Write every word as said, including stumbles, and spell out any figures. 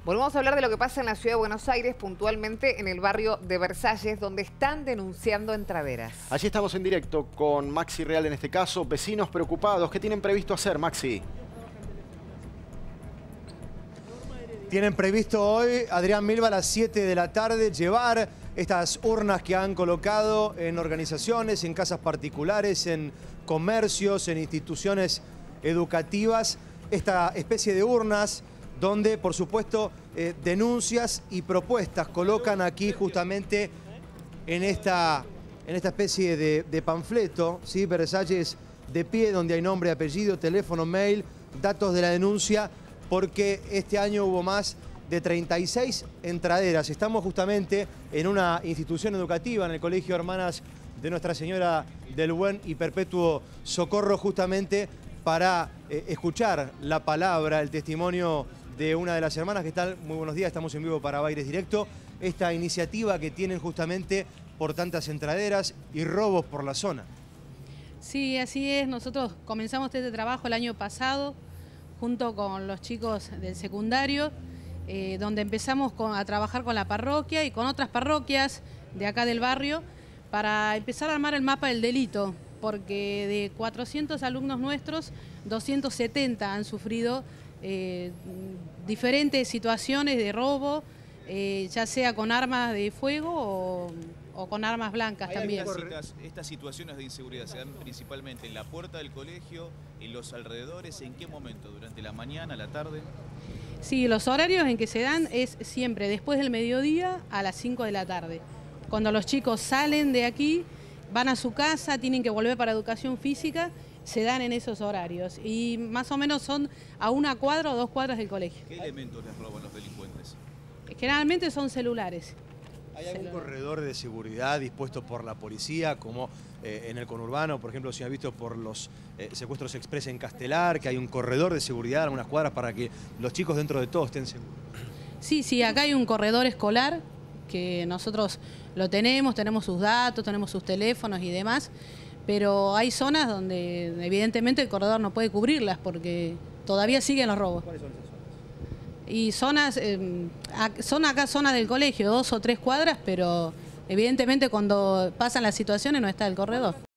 Volvemos a hablar de lo que pasa en la ciudad de Buenos Aires, puntualmente en el barrio de Versalles, donde están denunciando entraderas. Allí estamos en directo con Maxi Real en este caso. Vecinos preocupados. ¿Qué tienen previsto hacer, Maxi? Tienen previsto hoy, Adrián Milva, a las siete de la tarde, llevar estas urnas que han colocado en organizaciones, en casas particulares, en comercios, en instituciones educativas. Esta especie de urnas donde, por supuesto, eh, denuncias y propuestas colocan aquí justamente en esta, en esta especie de, de panfleto, ¿sí? Versalles de pie, donde hay nombre, apellido, teléfono, mail, datos de la denuncia, porque este año hubo más de treinta y seis entraderas. Estamos justamente en una institución educativa, en el Colegio Hermanas de Nuestra Señora del Buen y Perpetuo Socorro, justamente para eh, escuchar la palabra, el testimonio de una de las hermanas. ¿Qué tal? Muy buenos días, estamos en vivo para Baires Directo. Esta iniciativa que tienen justamente por tantas entraderas y robos por la zona. Sí, así es. Nosotros comenzamos este trabajo el año pasado junto con los chicos del secundario, eh, donde empezamos con, a trabajar con la parroquia y con otras parroquias de acá del barrio para empezar a armar el mapa del delito, porque de cuatrocientos alumnos nuestros, doscientos setenta han sufrido eh, diferentes situaciones de robo, eh, ya sea con armas de fuego o, o con armas blancas también. Estas, estas situaciones de inseguridad se dan principalmente en la puerta del colegio, en los alrededores. ¿En qué momento? ¿Durante la mañana, la tarde? Sí, los horarios en que se dan es siempre después del mediodía a las cinco de la tarde. Cuando los chicos salen de aquí, van a su casa, tienen que volver para educación física, se dan en esos horarios. Y más o menos son a una cuadra o dos cuadras del colegio. ¿Qué elementos les roban los delincuentes? Generalmente son celulares. ¿Hay algún corredor de seguridad dispuesto por la policía, como eh, en el conurbano, por ejemplo, si ha visto por los eh, secuestros express en Castelar, que hay un corredor de seguridad en algunas cuadras para que los chicos dentro de todo estén seguros? Sí, sí, acá hay un corredor escolar que nosotros lo tenemos, tenemos sus datos, tenemos sus teléfonos y demás, pero hay zonas donde evidentemente el corredor no puede cubrirlas porque todavía siguen los robos. ¿Cuáles son esas zonas? Y zonas, eh, son acá zonas del colegio, dos o tres cuadras, pero evidentemente cuando pasan las situaciones no está el corredor.